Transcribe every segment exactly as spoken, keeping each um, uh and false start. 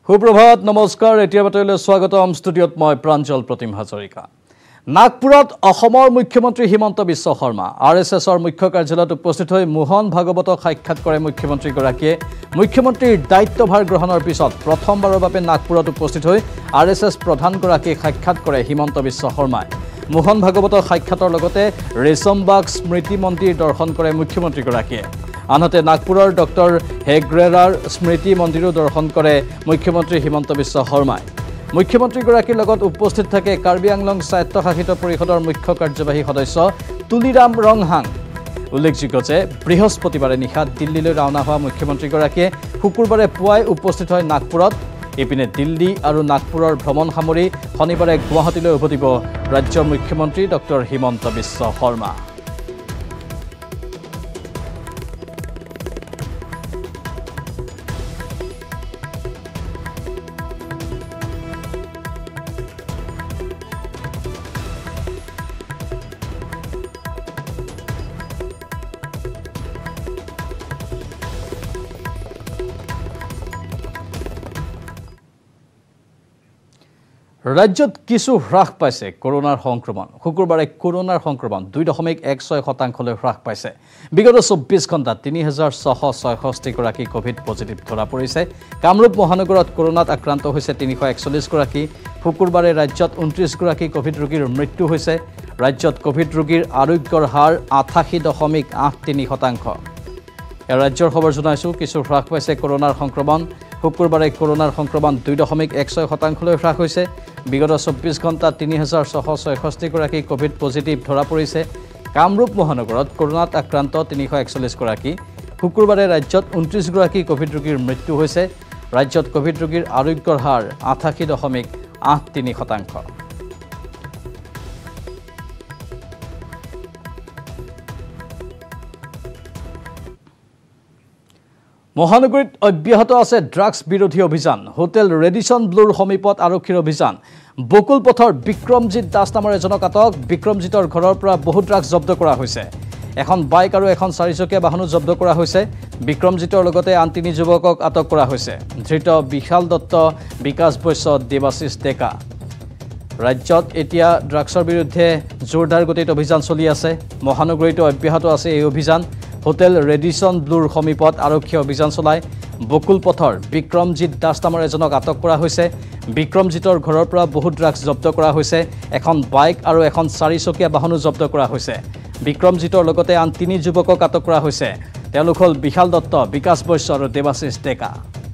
সুপ্ৰভাত নমস্কাৰ এতিয়া বাতৰিলৈ স্বাগতম ষ্টুডিঅত মই প্ৰাঞ্জল প্ৰতিম হাজৰিকা নাগপুৰত অসমৰ মুখ্যমন্ত্ৰী হিমন্ত বিশ্ব শৰ্মা আৰএছএছৰ মুখ্য কাৰ্যালয়ত উপস্থিত হৈ মোহন ভাগৱতক সাক্ষাৎ কৰে মুখ্যমন্ত্ৰী গৰাকীয়ে মুখ্যমন্ত্ৰীৰ দায়িত্বভাৰ গ্ৰহণৰ পিছত প্ৰথমবাৰৰ বাবে নাগপুৰত উপস্থিত হৈ আৰএছএছ প্ৰধান গৰাকীক সাক্ষাৎ কৰে হিমন্ত বিশ্ব শৰ্মাই মোহন ভাগৱতৰ সাক্ষাতৰ লগতে ৰেশমবাগ স্মৃতি মন্দিৰ দৰ্শন কৰে মুখ্যমন্ত্ৰী গৰাকীয়ে আনহাতে নাগপুৰৰ ডক্টৰ হেগ্ৰেৰাৰ স্মৃতি মন্দিৰো দৰ্শন কৰে মুখ্যমন্ত্ৰী হিমন্ত বিশ্ব শৰ্মাই মুখ্যমন্ত্ৰী গৰাকীৰ লগত উপস্থিত থাকে কাৰ্বি আংলং স্বায়ত্তশাসিত পৰিষদৰ মুখ্য কাৰ্যবাহী সদস্য তুলিৰাম ৰংহাং উল্লেখযোগ্য যে বৃহস্পতিবাৰে নিশা দিল্লীলৈ ৰাওনা হোৱা মুখ্যমন্ত্ৰী গৰাকীয়ে শুকুৰবাৰে পুৱাই উপস্থিত হয় নাগপুৰত ইপিনে দিল্লী আৰু নাগপুৰৰ ভ্ৰমণ সামৰি শনিবাৰে গুৱাহাটীলৈ উভতিব ৰাজ্যৰ মুখ্যমন্ত্ৰী ডক্টৰ হিমন্ত বিশ্ব শৰ্মা ৰাজ্যত কিছু হ্ৰাস পাইছে কৰোনাৰ সংক্ৰমণ শুকুৰবাৰে কৰোনাৰ সংক্ৰমণ দুই দশমিক এক ছয় শতাংশলৈ হ্ৰাস পাইছে বিগত চৌব্বিছ ঘণ্টাত তিনি হাজাৰ ছশ ছয়ষষ্ঠি গৰাকী কোভিড পজিটিভ ধৰা পৰিছে কামৰূপ মহানগৰত কৰোনাত আক্ৰান্ত হৈছে তিনিশ একচল্লিছ গৰাকী শুকুৰবাৰে ৰাজ্যত ঊনত্ৰিছ গৰাকী কোভিড ৰোগীৰ মৃত্যু হৈছে ৰাজ্যত কোভিড ৰোগীৰ আৰোগ্যৰ হাৰ আঠাশী দশমিক আঠ তিনি শতাংশ ৰাজ্যৰ খবৰ জনাইছোঁ কিছু হ্ৰাস পাইছে কৰোনাৰ সংক্ৰমণ শুকুৰবাৰে কৰোনাৰ সংক্ৰমণ দুই দশমিক এক ছয় শতাংশলৈ হ্ৰাস হৈছে বিগত চৌব্বিছ ঘণ্টাত তিনি হাজাৰ ছশ ছয়ষষ্ঠি গৰাকী কোভিড পজিটিভ ধৰা পৰিছে কামৰূপ মহানগৰত কৰোনাত আক্ৰান্ত তিনিশ একচল্লিছ গৰাকী শুকুৰবাৰে ৰাজ্যত ঊনত্ৰিছ গৰাকী কোভিড ৰোগীৰ মৃত্যু হৈছে ৰাজ্যত কোভিড ৰোগীৰ আৰোগ্যৰ হাৰ আঠাশী দশমিক আঠ তিনি শতাংশ মহানগৰীত অব্যাহত আছে ড্ৰাগছ বিৰোধী অভিযান হোটেল ৰেডিসন ব্লুৰ সমীপত আৰক্ষীৰ অভিযান বকুল পথৰ বিক্ৰমজিৎ দাস নামৰ এজনক আটক বিক্ৰমজিতৰ ঘৰৰ পৰা বহু ড্ৰাগছ জব্দ কৰা হৈছে এখন বাইক আৰু এখন চাৰিচকীয়া বাহনো জব্দ কৰা হৈছে বিক্ৰমজিতৰ লগতে আন তিনি যুৱকক আটক কৰা হৈছে ধৃত বিশাল দত্ত বিকাশ বৈশ্য দেৱাশিষ ডেকা ৰাজ্যত এতিয়া ড্ৰাগছৰ বিৰুদ্ধে জোৰদাৰ গতিত অভিযান চলি আছে মহানগৰীত অব্যাহত আছে এই অভিযান হোটেল ৰেডিসন ব্লুৰ সমীপত আৰক্ষী অভিযান চলায় বকুল পথৰ বিক্ৰমজিৎ দাস নামৰ এজনক আটক কৰা হৈছে বিক্ৰমজিতৰ ঘৰৰ পৰা বহু ড্ৰাগছ জব্দ কৰা হৈছে এখন বাইক আৰু এখন চাৰিচকীয়া বাহনো জব্দ কৰা হৈছে বিক্ৰমজিতৰ লগতে আন তিনি যুৱকক আটক কৰা হৈছে তেওঁলোক হ'ল বিশাল দত্ত বিকাশ বৈশ্য আৰু দেৱাশিষ ডেকা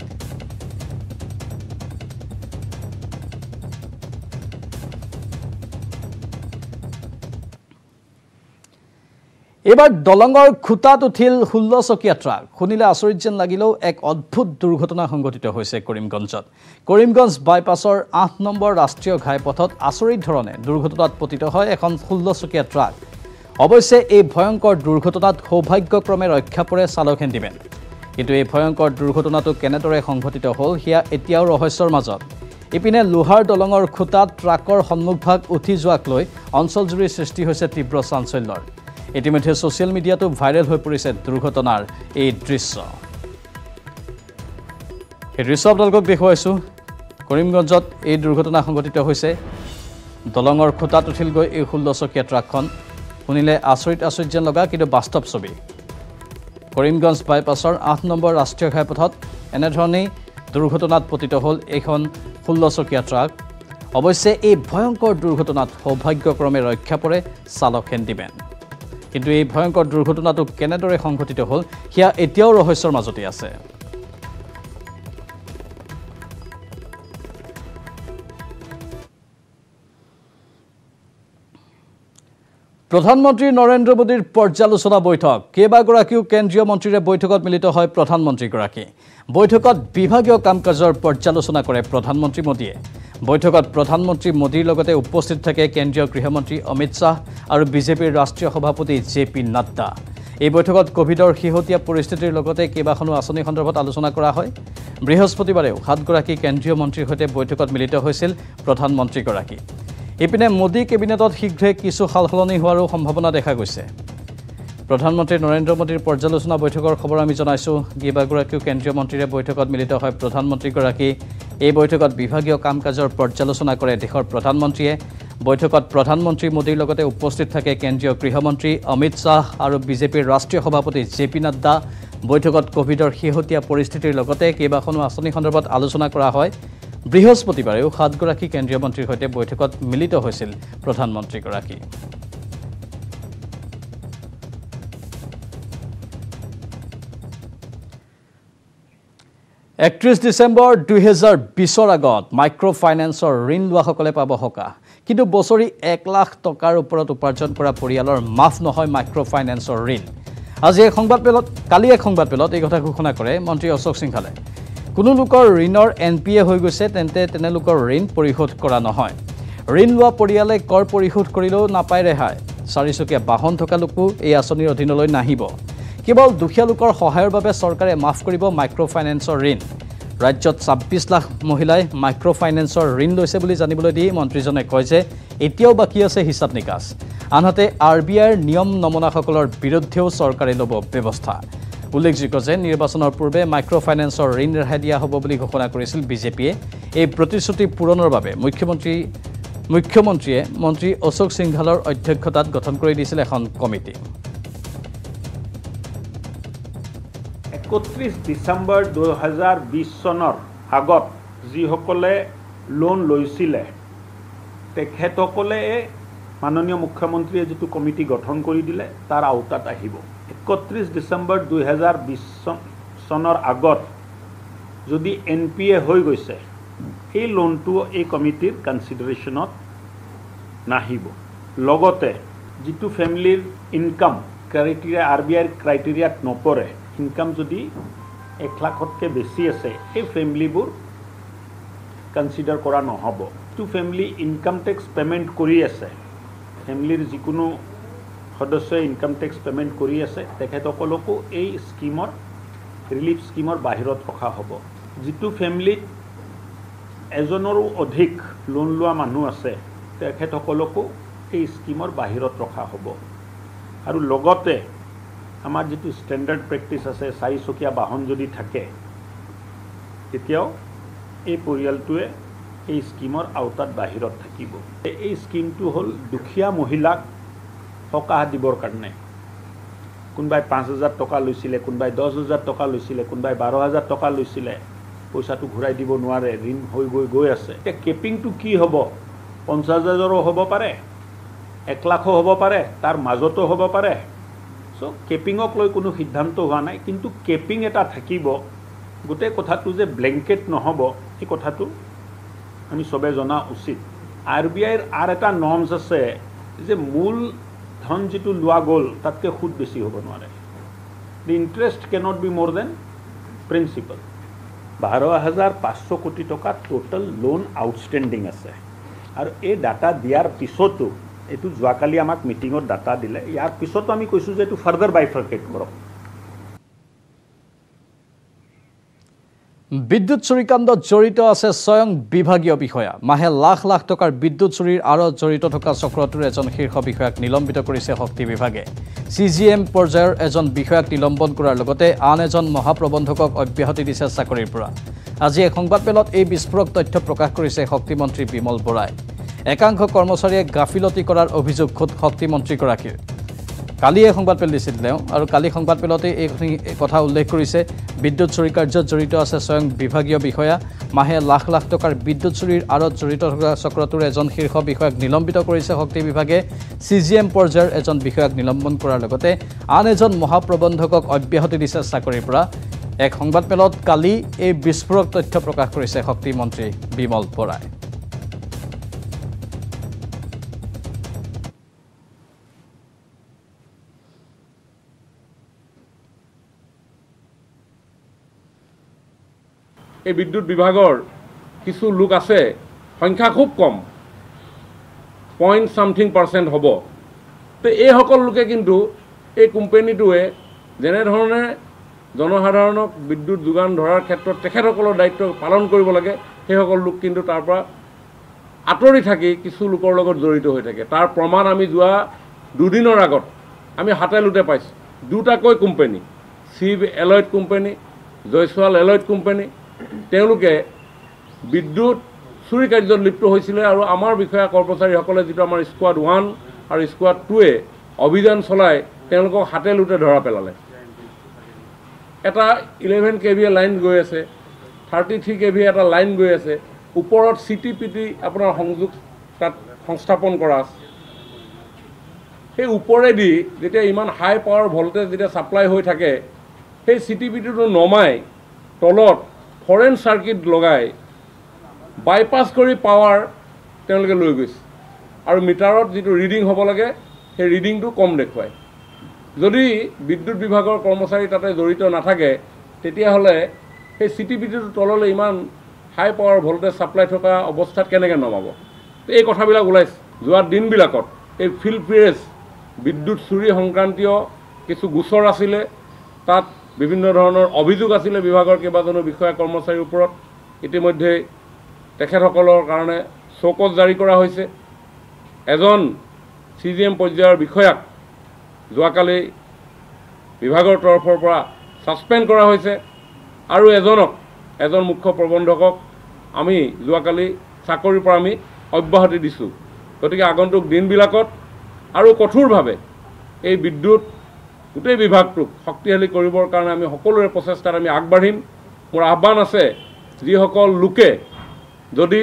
এবাৰ দলঙৰ খুঁটাত উঠিল ষোল্ল চকীয়া ট্ৰাক শুনিলে আচৰিত যেন লাগিলেও এক অদ্ভুত দুৰ্ঘটনা সংঘটিত হৈছে কৰিমগঞ্জত কৰিমগঞ্জ বাইপাছৰ আঠ নম্বৰ ৰাষ্ট্ৰীয় ঘাইপথত আচৰিত ধৰণে দুৰ্ঘটনাত পতিত হয় এখন ষোল্ল চকীয়া ট্ৰাক অৱশ্যে এই ভয়ংকৰ দুৰ্ঘটনাত সৌভাগ্যক্ৰমে ৰক্ষা পৰে চালক হেণ্ডিমেন কিন্তু এই ভয়ংকৰ দুৰ্ঘটনাটো কেনেদৰে সংঘটিত হ'ল সেয়া এতিয়াও ৰহস্যৰ মাজত ইপিনে লোহাৰ দলঙৰ খুঁটাত ট্ৰাকৰ সন্মুখভাগ উঠি যোৱাক লৈ অঞ্চলজুৰি সৃষ্টি হৈছে তীব্ৰ চাঞ্চল্যৰ ইতিমধ্যে সোশ্যাল মিডিয়াটো ভাইৰেল হৈ পৰিছে দুৰ্ঘটনাৰ এই দৃশ্য এই দৃশ্য আপোনালোকক দেখুৱাইছোঁ কৰিমগঞ্জত এই দুৰ্ঘটনা সংঘটিত হৈছে দলঙৰ খুঁটাত উঠিল গৈ এই ষোল্ল চকীয়া ট্ৰাকখন শুনিলে আচৰিত আচৰিত যেন লগা কিন্তু বাস্তৱ ছবি কৰিমগঞ্জ বাইপাছৰ আঠ নম্বৰ ৰাষ্ট্ৰীয় ঘাইপথত এনেধৰণেই দুৰ্ঘটনাত পতিত হ'ল এইখন ষোল্ল চকীয়া ট্ৰাক অৱশ্যে এই ভয়ংকৰ দুৰ্ঘটনাত সৌভাগ্যক্ৰমে ৰক্ষা পৰে চালক হেণ্ডিমেন কিন্তু এই ভয়ংকৰ দুৰ্ঘটনাটো কেনেদৰে সংঘটিত হ'ল সেয়া এতিয়াও ৰহস্যৰ মাজতে আছে প্ৰধানমন্ত্ৰী নৰেন্দ্ৰ মোদীৰ পৰ্যালোচনা বৈঠক কেইবাগৰাকীও কেন্দ্ৰীয় মন্ত্ৰীৰে বৈঠকত মিলিত হয় প্ৰধানমন্ত্ৰীগৰাকী বৈঠকত বিভাগীয় কাম কাজৰ পৰ্যালোচনা কৰে প্ৰধানমন্ত্ৰী মোদীয়ে বৈঠকত প্ৰধানমন্ত্ৰী মোদীৰ লগতে উপস্থিত থাকে কেন্দ্ৰীয় গৃহমন্ত্ৰী অমিত শাহ আৰু বিজেপিৰ ৰাষ্ট্ৰীয় সভাপতি জে পি নাড্ডা এই বৈঠকত কোভিডৰ শেহতীয়া পৰিস্থিতিৰ লগতে কেইবাখনো আঁচনি সন্দৰ্ভত আলোচনা কৰা হয় বৃহস্পতিবাৰেও সাতগৰাকী কেন্দ্ৰীয় মন্ত্ৰীৰ সৈতে বৈঠকত মিলিত হৈছিল প্ৰধানমন্ত্ৰীগৰাকী ইপিনে মোদী কেবিনেটত শীঘ্ৰে কিছু সালসলনি হোৱাৰো সম্ভাৱনা দেখা গৈছে প্ৰধানমন্ত্ৰী নৰেন্দ্ৰ মোদীৰ পৰ্যালোচনা বৈঠকৰ খবৰ আমি জনাইছো কেইবাগৰাকীও কেন্দ্ৰীয় মন্ত্ৰীৰে বৈঠকত মিলিত হয় প্ৰধানমন্ত্ৰীগৰাকী এই বৈঠকত বিভাগীয় কাম কাজৰ পৰ্যালোচনা কৰে দেশৰ প্ৰধানমন্ত্ৰীয়ে বৈঠকত প্ৰধানমন্ত্ৰী মোদীৰ লগতে উপস্থিত থাকে কেন্দ্ৰীয় গৃহমন্ত্ৰী অমিত শাহ আৰু বিজেপিৰ ৰাষ্ট্ৰীয় সভাপতি জে পি নাড্ডা বৈঠকত কোভিডৰ শেহতীয়া পৰিস্থিতিৰ লগতে কেইবাখনো আঁচনি সন্দৰ্ভত আলোচনা কৰা হয় বৃহস্পতিবাৰেও সাতগৰাকী কেন্দ্ৰীয় মন্ত্ৰীৰ সৈতে বৈঠকত মিলিত হৈছিল প্ৰধানমন্ত্ৰীগৰাকী একত্ৰিশ ডিসেম্বৰ দুই হাজাৰ বিশৰ আগত মাইক্ৰ ফাইনেন্সৰ ঋণ লোৱাসকলে পাব সকাহ কিন্তু বছৰি এক লাখ টকাৰ ওপৰত উপাৰ্জন কৰা পৰিয়ালৰ মাফ নহয় মাইক্ৰ ফাইনেন্সৰ ঋণ আজি এক সংবাদমেলত কালি এক সংবাদমেলত এই কথা ঘোষণা কৰে মন্ত্ৰী অশোক সিংহালে কোনো লোকৰ ঋণৰ এন পি এ হৈ গৈছে তেন্তে তেনে লোকৰ ঋণ পৰিশোধ কৰা নহয় ঋণ লোৱা পৰিয়ালে কৰ পৰিশোধ কৰিলেও নাপায় ৰেহাই চাৰিচকীয়া বাহন থকা লোকো এই আঁচনিৰ অধীনলৈ নাহিব কেৱল দুখীয়া লোকৰ সহায়ৰ বাবে চৰকাৰে মাফ কৰিব মাইক্ৰ ফাইনেন্সৰ ঋণ ৰাজ্যত ছাব্বিছ লাখ মহিলাই মাইক্ৰ ফাইনেন্সৰ ঋণ লৈছে বুলি জানিবলৈ দি মন্ত্ৰীজনে কয় যে এতিয়াও বাকী আছে হিচাপ নিকাচ আনহাতে আৰ বি আইৰ নিয়ম নমনাসকলৰ বিৰুদ্ধেও চৰকাৰে ল'ব ব্যৱস্থা উল্লেখযোগ্য যে নিৰ্বাচনৰ পূৰ্বে মাইক্ৰ ফাইনেন্সৰ ঋণ ৰেহাই দিয়া হ'ব বুলি ঘোষণা কৰিছিল বিজেপিয়ে এই প্ৰতিশ্ৰুতি পূৰণৰ বাবে মুখ্যমন্ত্ৰী মুখ্যমন্ত্ৰীয়ে মন্ত্ৰী অশোক সিংহালৰ অধ্যক্ষতাত গঠন কৰি দিছিল এখন কমিটি একত্ৰিশ ডিসেম্বৰ দুই হাজাৰ বিশ চনৰ আগত যিসকলে লোন লৈছিলে তেখেতসকলে মাননীয় মুখ্যমন্ত্ৰীয়ে যিটো কমিটি গঠন কৰি দিলে তাৰ আওতাত আহিব একত্ৰিশ ডিসেম্বৰ দুই হাজাৰ বিশ চনৰ আগত যদি এন পি এ হৈ গৈছে এই লোনটো এই কমিটিৰ কনসিডাৰেশ্যনত নাহিব লগতে যিটো ফ্যামিলিৰ ইনকাম ক্ৰাইটেৰিয়া আৰ বি আইৰ ক্ৰাইটেৰিয়াত নপৰে ইনকাম যদি এক লাখতকৈ বেছি আছে এই ফ্যামিলিবোৰ কনসিডাৰ কৰা নহ'ব to family income tax payment কৰি আছে ফ্যামিলিৰ যিকোনো সদস্যই ইনকাম টেক্স পেমেন্ট কৰি আছে তেখেতসকলকো এই স্কিমৰ ৰিলিফ স্কিমৰ বাহিৰত ৰখা হ'ব যিটো ফ্যামিলিত এজনৰো অধিক লোন লোৱা মানুহ আছে তেখেতসকলকো এই স্কিমৰ বাহিৰত ৰখা হ'ব আৰু লগতে আমাৰ যেটো স্ট্যান্ডার্ড প্র্যাকটিস আছে চাৰিচকীয়া বাহন যদি থাকে তেতিয়াও এই পৰিয়ালটোৱে এই স্কিমৰ আওতাত বাহিৰত থাকিব এই স্কিমটো হ'ল দুখীয়া মহিলাক সকাহ দিবৰ কাৰণে কোনবাই পাঁচ হাজাৰ টকা লৈছিলে কোনবাই দহ হাজাৰ টকা লৈছিলে কোনবাই বাৰ হাজাৰ টকা লৈছিলে পইচাটো ঘূৰাই দিব নোৱাৰে ঋণ হৈ গৈ গৈ আছে এতিয়া কেপিংটো কি হ'ব পঞ্চাছ হাজাৰো হ'ব পাৰে এক লাখো হ'ব পাৰে তাৰ মাজতো হ'ব পাৰে সো কেপিংক লৈ কোনো সিদ্ধান্ত হোৱা নাই কিন্তু কেপিং এটা থাকিব গোটেই কথাটো যে ব্লেংকেট নহ'ব এই কথাটো আমি সবে জনা উচিত আৰ বি আইৰ আৰু এটা নৰ্মছ আছে যে মূল ধন যেটো লোৱা গ'ল তাতকৈ সুদ বেছি হ'ব নোৱাৰে the interest cannot be more than principal বাৰ হাজাৰ পাঁচশ কোটি টকা টোটেল লোন আউটষ্টেণ্ডিং আছে আৰু এই ডাটা দিয়াৰ পিছতো এটো যোৱাকালি আমাক মিটিঙত ডাটা দিলে ইয়াৰ পিছতো আমি কৈছো যে এটো ফাৰ্দাৰ বাইফাৰ্কেট কৰক বিদ্যুৎ চুৰিকাণ্ডত জড়িত আছে স্বয়ং বিভাগীয় বিষয়া মাহে লাখ লাখ টকাৰ বিদ্যুৎ চুৰিৰ আৰত জড়িত থকা চক্ৰটোৰ এজন শীৰ্ষ বিষয়াক নিলম্বিত কৰিছে শক্তি বিভাগে চি জি এম পৰ্যায়ৰ এজন বিষয়াক নিলম্বন কৰাৰ লগতে আন এজন মহাপ্ৰবন্ধকক অব্যাহতি দিছে চাকৰিৰ পৰা আজি এক সংবাদমেলত এই বিস্ফোৰক তথ্য প্ৰকাশ কৰিছে শক্তিমন্ত্ৰী বিমল বৰাই একাংশ কৰ্মচাৰীয়ে গাফিলতি কৰাৰ অভিযোগ খোদ শক্তিমন্ত্ৰীগৰাকীৰ কালি এই সংবাদমেল দিছিল তেওঁ আৰু কালি সংবাদমেলতে এই কথা উল্লেখ কৰিছে বিদ্যুৎ চুৰি কাৰ্যত জড়িত আছে স্বয়ং বিভাগীয় বিষয়া মাহে লাখ লাখ টকাৰ বিদ্যুৎ চুৰিৰ আৰত জড়িত থকা চক্ৰটোৰ এজন শীৰ্ষ বিষয়াক নিলম্বিত কৰিছে শক্তি বিভাগে চি জি এম পৰ্যায়ৰ এজন বিষয়াক নিলম্বন কৰাৰ লগতে আন এজন মহাপ্ৰবন্ধকক অব্যাহতি দিছে চাকৰিৰ পৰা এক সংবাদমেলত কালি এই বিস্ফোৰক তথ্য প্ৰকাশ কৰিছে শক্তিমন্ত্ৰী বিমল বৰাই এই বিদ্যুৎ বিভাগৰ কিছু লোক আছে সংখ্যা খুব কম পইণ্ট সামথিং পাৰ্চেণ্ট হ'ব তো এই সকল লোকে কিন্তু এই কোম্পানীটোৱে যেনেধৰণে জনসাধাৰণক বিদ্যুৎ যোগান ধৰাৰ ক্ষেত্ৰত তেখেতসকলৰ দায়িত্ব পালন কৰিব লাগে সেই সকল লোক কিন্তু তাৰ পৰা আঁতৰি থাকি কিছু লোকৰ লগত জড়িত হৈ থাকে তাৰ প্ৰমাণ আমি যোৱা দুদিনৰ আগত আমি হাতে লুটে পাইছোঁ দুটাকৈ company Shiv allied company Jaiswal allied company তেওঁলোকে বিদ্যুৎ চুৰি কাৰ্যত লিপ্ত হৈছিলে আৰু আমাৰ বিষয়া কৰ্মচাৰীসকলে যিটো আমাৰ স্কোৱাড ওৱান আৰু স্কোৱাড টুৱে অভিযান চলাই তেওঁলোকক হাতে লুটে ধৰা পেলালে এটা ইলেভেন কে ভি লাইন গৈ আছে থাৰ্টি থ্ৰী কে ভি এটা লাইন গৈ আছে ওপৰত চি টি পি টি আপোনাৰ সংযোগ তাত সংস্থাপন কৰা আছে সেই ওপৰেদি যেতিয়া ইমান হাই পাৱাৰ ভল্টেজ যেতিয়া ছাপ্লাই হৈ থাকে সেই চি টি পি টিটো নমাই তলত ফৰেন চাৰ্কিট লগাই বাইপাছ কৰি পাৱাৰ তেওঁলোকে লৈ গৈছে আৰু মিটাৰত যিটো ৰিডিং হ'ব লাগে সেই ৰিডিংটো কম দেখুৱায় যদি বিদ্যুৎ বিভাগৰ কৰ্মচাৰী তাতে জড়িত নাথাকে তেতিয়াহ'লে সেই চি টি পি টিটোৰ তললৈ ইমান হাই পাৱাৰ ভল্টেজ ছাপ্লাই থকা অৱস্থাত কেনেকৈ নমাব এই কথাবিলাক ওলাইছে যোৱা দিনবিলাকত এই ফিল্ড প্ৰেছ বিদ্যুৎ চুৰি সংক্ৰান্তীয় কিছু গোচৰ আছিলে তাত বিভিন্ন ধৰণৰ অভিযোগ আছিলে বিভাগৰ কেইবাজনো বিষয়া কৰ্মচাৰীৰ ওপৰত ইতিমধ্যে তেখেতসকলৰ কাৰণে চৌকত জাৰি কৰা হৈছে এজন চি জি এম পৰ্যায়ৰ বিষয়াক যোৱাকালি বিভাগৰ তৰফৰ পৰা ছাছপেণ্ড কৰা হৈছে আৰু এজনক এজন মুখ্য প্ৰবন্ধকক আমি যোৱাকালি চাকৰিৰ পৰা আমি অব্যাহতি দিছোঁ গতিকে আগন্তুক দিনবিলাকত আৰু কঠোৰভাৱে এই বিদ্যুৎ গোটেই বিভাগটোক শক্তিশালী কৰিবৰ কাৰণে আমি সকলোৰে প্ৰচেষ্টাত আমি আগবাঢ়িম মোৰ আহ্বান আছে যিসকল লোকে যদি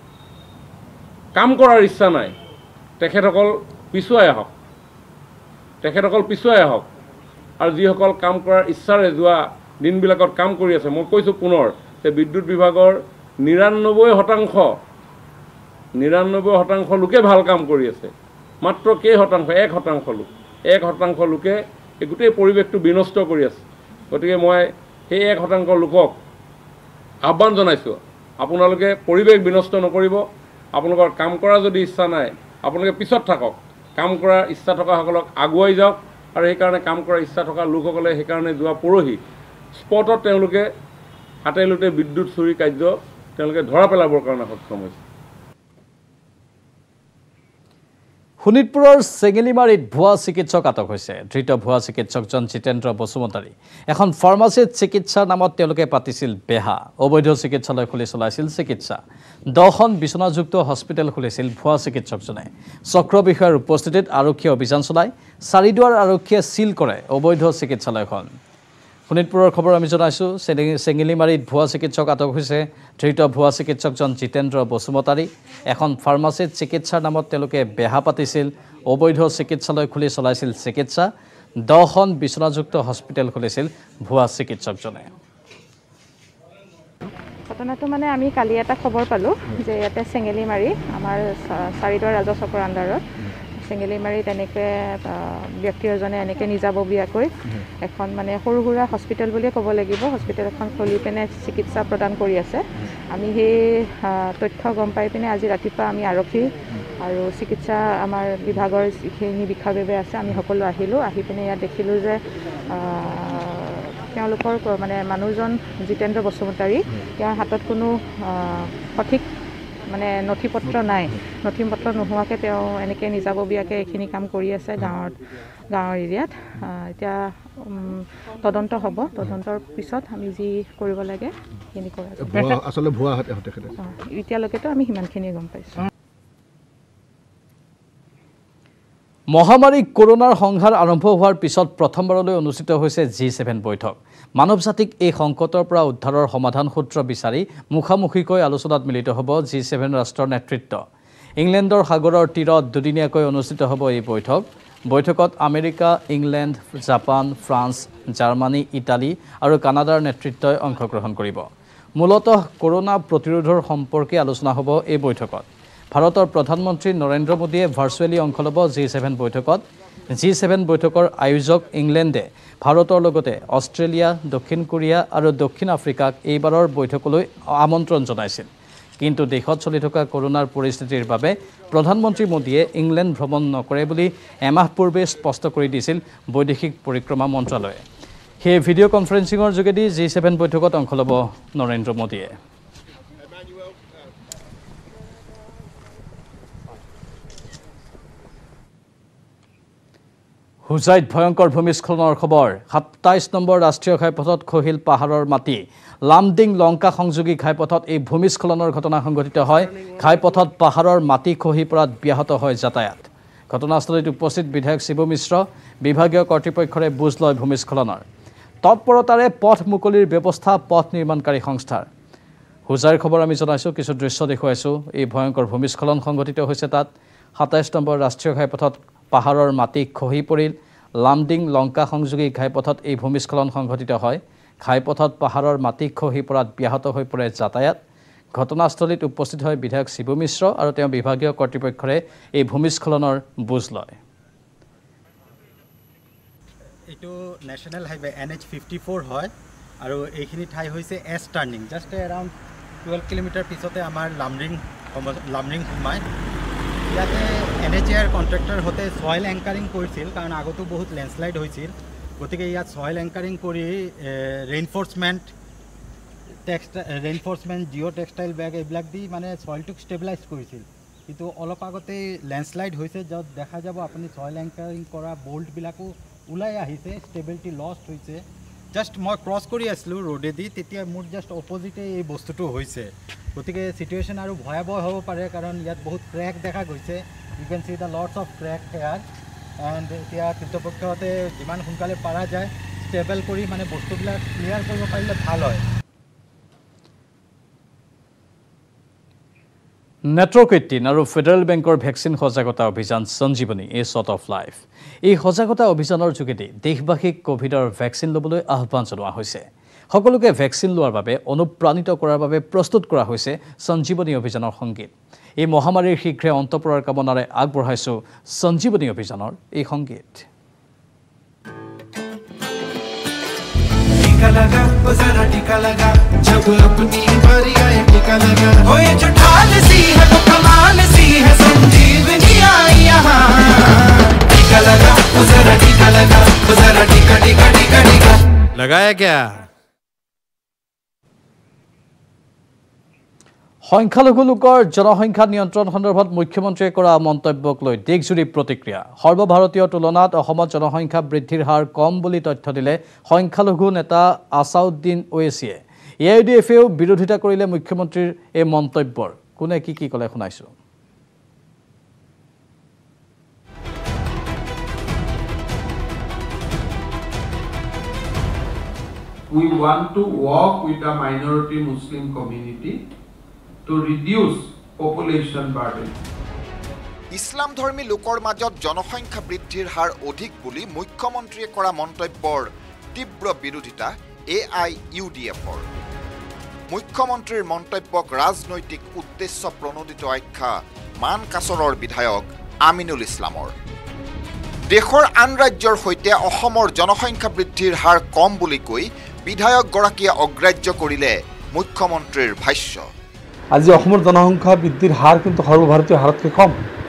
কাম কৰাৰ ইচ্ছা নাই তেখেতসকল পিছুৱাই আহক তেখেতসকল পিছুৱাই আহক আৰু যিসকল কাম কৰাৰ ইচ্ছাৰে যোৱা দিনবিলাকত কাম কৰি আছে মই কৈছোঁ পুনৰ যে বিদ্যুৎ বিভাগৰ নিৰান্নব্বৈ শতাংশ নিৰান্নব্বৈ শতাংশ লোকে ভাল কাম কৰি আছে মাত্ৰ কেই শতাংশ এক শতাংশ লোক এক শতাংশ লোকে এই গোটেই পৰিৱেশটো বিনষ্ট কৰি আছে গতিকে মই সেই এক শতাংশ লোকক আহ্বান জনাইছোঁ আপোনালোকে পৰিৱেশ বিনষ্ট নকৰিব আপোনালোকৰ কাম কৰা যদি ইচ্ছা নাই আপোনালোকে পিছত থাকক কাম কৰাৰ ইচ্ছা থকাসকলক আগুৱাই যাওক আৰু সেইকাৰণে কাম কৰাৰ ইচ্ছা থকা লোকসকলে সেইকাৰণে যোৱা পৰহি স্পটত তেওঁলোকে হাতে লুটে বিদ্যুৎ চুৰি কাৰ্য তেওঁলোকে ধৰা পেলাবৰ কাৰণে সক্ষম হৈছে শোণিতপুৰৰ চেঙেলিমাৰীত ভুৱা চিকিৎসক আটক হৈছে ধৃত ভুৱা চিকিৎসকজন জিতেন্দ্ৰ বসুমতাৰী এখন ফাৰ্মাচীত চিকিৎসাৰ নামত তেওঁলোকে পাতিছিল বেহা অবৈধ চিকিৎসালয় খুলি চলাইছিল চিকিৎসা দহখন বিচনাযুক্ত হস্পিটেল খুলিছিল ভুৱা চিকিৎসকজনে চক্ৰ বিষয়াৰ উপস্থিতিত আৰক্ষীয়ে অভিযান চলাই চাৰিদুৱাৰ আৰক্ষীয়ে চিল কৰে অবৈধ চিকিৎসালয়খন শোণিতপুৰৰ খবৰ আমি জনাইছোঁ চেঙেলিমাৰীত ভুৱা চিকিৎসক আটক হৈছে ধৃত ভুৱা চিকিৎসকজন জিতেন্দ্ৰ বসুমতাৰী এখন ফাৰ্মাচীত চিকিৎসাৰ নামত তেওঁলোকে বেহা পাতিছিল অবৈধ চিকিৎসালয় খুলি চলাইছিল চিকিৎসা দহখন বিচনাযুক্ত হস্পিটেল খুলিছিল ভুৱা চিকিৎসকজনে ঘটনাটো মানে আমি কালি এটা খবৰ পালোঁ যে ইয়াতে চেঙেলিমাৰী আমাৰ চাৰিদুৱাৰ ৰাজচক্ৰৰ আণ্ডাৰত চেঙেলিমাৰীত এনেকৈ ব্যক্তি এজনে এনেকৈ নিজাববীয়াকৈ এখন মানে সৰু সুৰা হস্পিটেল বুলিয়ে ক'ব লাগিব হস্পিটেল এখন খুলি পিনে চিকিৎসা প্ৰদান কৰি আছে আমি সেই তথ্য গম পাই পিনে আজি ৰাতিপুৱা আমি আৰক্ষী আৰু চিকিৎসা আমাৰ বিভাগৰ যিখিনি বিষয়ববীয়া আছে আমি সকলো আহিলোঁ আহি পিনে ইয়াত দেখিলোঁ যে তেওঁলোকৰ মানে মানুহজন জিতেন্দ্ৰ বসুমতাৰী তেওঁৰ হাতত কোনো সঠিক মানে নথি পত্ৰ নাই নথি পত্ৰ নোহোৱাকৈ তেওঁ এনেকৈ নিজাববীয়াকৈ এইখিনি কাম কৰি আছে গাঁৱত গাঁৱৰ এৰিয়াত এতিয়া তদন্ত হ'ব তদন্তৰ পিছত আমি যি কৰিব লাগে সেইখিনি কৰা আচলতে ভুৱা এতিয়ালৈকেতো আমি সিমানখিনিয়ে গম পাইছোঁ মহামাৰী কৰোনাৰ সংহাৰ আৰম্ভ হোৱাৰ পিছত প্ৰথমবাৰলৈ অনুষ্ঠিত হৈছে জি ছেভেন বৈঠক মানৱ জাতিক এই সংকটৰ পৰা উদ্ধাৰৰ সমাধান সূত্ৰ বিচাৰি মুখামুখিকৈ আলোচনাত মিলিত হ'ব জি ছেভেন ৰাষ্ট্ৰৰ নেতৃত্ব ইংলেণ্ডৰ সাগৰৰ তীৰত দুদিনীয়াকৈ অনুষ্ঠিত হ'ব এই বৈঠক বৈঠকত America England Japan France Germany Italy আৰু কানাডাৰ নেতৃত্বই অংশগ্ৰহণ কৰিব মূলতঃ কৰোনা প্ৰতিৰোধৰ সম্পৰ্কে আলোচনা হ'ব এই বৈঠকত ভাৰতৰ প্ৰধানমন্ত্ৰী নৰেন্দ্ৰ মোদীয়ে ভাৰ্চুৱেলি অংশ ল'ব জি ছেভেন বৈঠকত জি ছেভেন বৈঠকৰ আয়োজক ইংলেণ্ডে ভাৰতৰ লগতে অষ্ট্ৰেলিয়া দক্ষিণ কোৰিয়া আৰু দক্ষিণ আফ্ৰিকাক এইবাৰৰ বৈঠকলৈ আমন্ত্ৰণ জনাইছিল কিন্তু দেশত চলি থকা কৰোনাৰ পৰিস্থিতিৰ বাবে প্ৰধানমন্ত্ৰী মোদীয়ে ইংলেণ্ড ভ্ৰমণ নকৰে বুলি এমাহ পূৰ্বে স্পষ্ট কৰি দিছিল বৈদেশিক পৰিক্ৰমা মন্ত্ৰালয়ে সেই ভিডিঅ' কনফাৰেন্সিঙৰ যোগেদি জি ছেভেন বৈঠকত অংশ ল'ব নৰেন্দ্ৰ মোদীয়ে হুজাইত ভয়ংকৰ ভূমিস্খলনৰ খবৰ সাতাইশ নম্বৰ ৰাষ্ট্ৰীয় ঘাইপথত খহিল পাহাৰৰ মাটি লামডিং লংকা সংযোগী ঘাইপথত এই ভূমিস্খলনৰ ঘটনা সংঘটিত হয় ঘাইপথত পাহাৰৰ মাটি খহি পৰাত ব্যাহত হয় যাতায়াত ঘটনাস্থলীত উপস্থিত বিধায়ক শিৱ মিশ্ৰ বিভাগীয় কৰ্তৃপক্ষৰে বুজ লয় ভূমিস্খলনৰ তৎপৰতাৰে পথ মুকলিৰ ব্যৱস্থা পথ নিৰ্মাণকাৰী সংস্থাৰ হুজাইৰ খবৰ আমি জনাইছো কিছু দৃশ্য দেখুৱাইছো এই ভয়ংকৰ ভূমিস্খলন সংঘটিত হৈছে তাত সাতাইশ নম্বৰ ৰাষ্ট্ৰীয় ঘাইপথত পাহাৰৰ মাটি খহি পৰিল লামডিং লংকা সংযোগী ঘাইপথত এই ভূমিস্খলন সংঘটিত হয় ঘাইপথত পাহাৰৰ মাটি খহি পৰাত ব্যাহত হৈ পৰে যাতায়াত ঘটনাস্থলীত উপস্থিত হয় বিধায়ক শিৱ মিশ্ৰ আৰু তেওঁ বিভাগীয় কৰ্তৃপক্ষৰে এই ভূমিস্খলনৰ বুজ লয় এটো national highway N H fifty four হয় আৰু এইখিনি ঠাই হৈছে S turning just around twelve kilometre পিছতে আমাৰ লামডিং লামডিং সোমায় ইয়াতে এন এইচ এৰ কণ্ট্ৰেক্টৰ হতে সয়েল এংকাৰিং কৰিছিল কাৰণ আগতো বহুত লেণ্ডশ্লাইড হৈছিল গতিকে ইয়াত সয়েল এংকাৰিং কৰি reinforcement text reinforcement geo' textile bag এইবিলাক দি মানে সয়েলটোক ষ্টেবিলাইজ কৰিছিল কিন্তু অলপ আগতে লেণ্ডশ্লাইড হৈছে য'ত দেখা যাব আপুনি সয়েল এংকাৰিং কৰা বোল্টবিলাকো ওলাই আহিছে ষ্টেবিলিটি লষ্ট হৈছে জাষ্ট মই ক্ৰছ কৰি আছিলোঁ ৰোডেদি তেতিয়া মোৰ জাষ্ট অপজিটে এই বস্তুটো হৈছে গতিকে চিটুৱেশ্যন আৰু ভয়াৱহ হ'ব পাৰে কাৰণ ইয়াত বহুত ক্ৰেক দেখা গৈছে you can see the lots of crack here and এতিয়া কৃতপক্ষতে যিমান সোনকালে পৰা যায় ষ্টেবল কৰি মানে বস্তুবিলাক ক্লিয়াৰ কৰিব পাৰিলে ভাল হয় নেটৱৰ্ক এইটিন আৰু ফেডাৰেল বেংকৰ ভেকচিন সজাগতা অভিযান Sanjeevani a shot of life এই সজাগতা অভিযানৰ যোগেদি দেশবাসীক কোভিডৰ ভেকচিন ল'বলৈ আহ্বান জনোৱা হৈছে সকলোকে ভেকচিন লোৱাৰ বাবে অনুপ্ৰাণিত কৰাৰ বাবে প্ৰস্তুত কৰা হৈছে সঞ্জীৱনী অভিযানৰ সংগীত এই মহামাৰীৰ শীঘ্ৰে অন্ত পৰাৰ কামনাৰে আগবঢ়াইছো সঞ্জীৱনী অভিযানৰ এই সংগীত टीका लगा वो जरा टीका लगा जब अपनी बारी आए टीका लगा हो ये जो ढाल सी है वो कमाल सी है संजीवनी आई यहाँ टीका लगा वो जरा टीका लगा वो जरा टीका टीका टीका टीका लगाया क्या সংখ্যালঘু লোকৰ জনসংখ্যা নিয়ন্ত্ৰণ সন্দৰ্ভত মুখ্যমন্ত্ৰীয়ে কৰা মন্তব্যক লৈ দেশজুৰি প্ৰতিক্ৰিয়া সৰ্বভাৰতীয় তুলনাত অসমত জনসংখ্যা বৃদ্ধিৰ হাৰ কম বুলি তথ্য দিলে সংখ্যালঘু নেতা আসাউদ্দিন ওৱেচিয়ে এ আই ডি এফেও বিৰোধিতা কৰিলে মুখ্যমন্ত্ৰীৰ এই মন্তব্যৰ কোনে কি কি ক'লে শুনাইছো We want to work with the minority Muslim community to reduce population burden. Islam ধৰ্মী লোকৰ মাজত জনসংখ্যা বৃদ্ধিৰ হাৰ অধিক বুলি মুখ্যমন্ত্ৰীয়ে কৰা মন্তব্যৰ তীব্ৰ বিৰোধিতা এ আই ইউ ডি এফৰ মুখ্যমন্ত্ৰীৰ মন্তব্যক ৰাজনৈতিক উদ্দেশ্য প্ৰণোদিত আখ্যা মানকাছৰৰ বিধায়ক আমিনুল ইছলামৰ দেশৰ আন ৰাজ্যৰ সৈতে অসমৰ জনসংখ্যা বৃদ্ধিৰ হাৰ কম বুলি কৈ বিধায়কগৰাকীয়ে অগ্ৰাহ্য কৰিলে মুখ্যমন্ত্ৰীৰ ভাষ্য আজি অসমৰ জনসংখ্যা বৃদ্ধিৰ হাৰ কিন্তু সৰ্বভাৰতীয় হাৰতকৈ কম